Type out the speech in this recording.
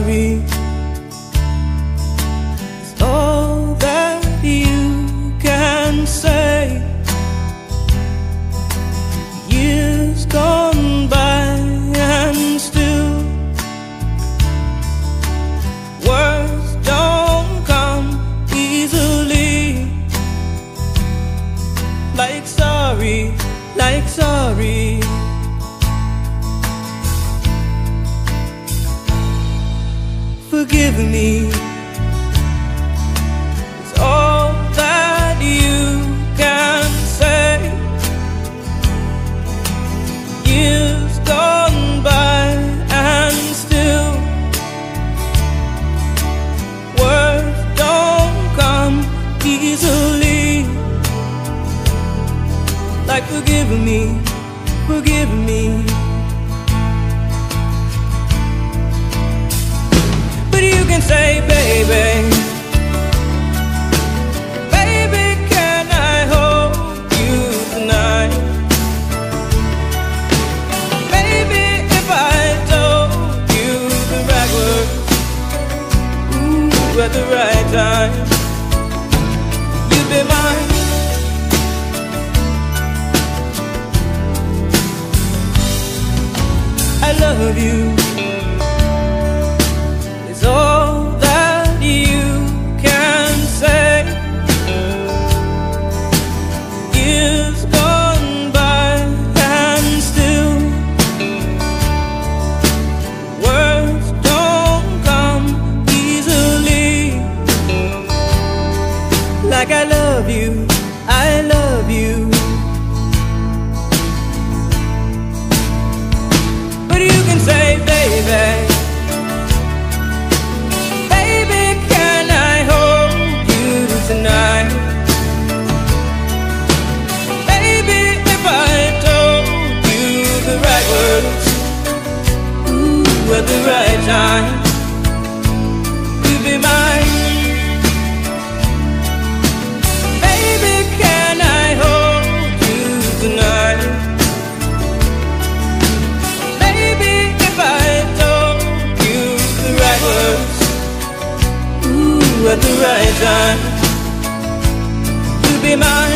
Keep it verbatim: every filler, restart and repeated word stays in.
sorry is all that you can say. Years gone by and still words don't come easily. Like sorry, like sorry. Forgive me is all that you can say. Years gone by and still words don't come easily. Like forgive me, forgive me. You can say, baby, baby, can I hold you tonight? Baby, if I told you the right words, ooh, at the right time, you'd be mine. I love you. All that you can say. Years gone by and still words don't come easily. Like I love you, I love you. But you can say, baby, tonight. Baby, if I told you the right words, ooh, at the right time, you'd be mine. Baby, can I hold you tonight? Baby, if I told you the right words, ooh, at the right time, be mine.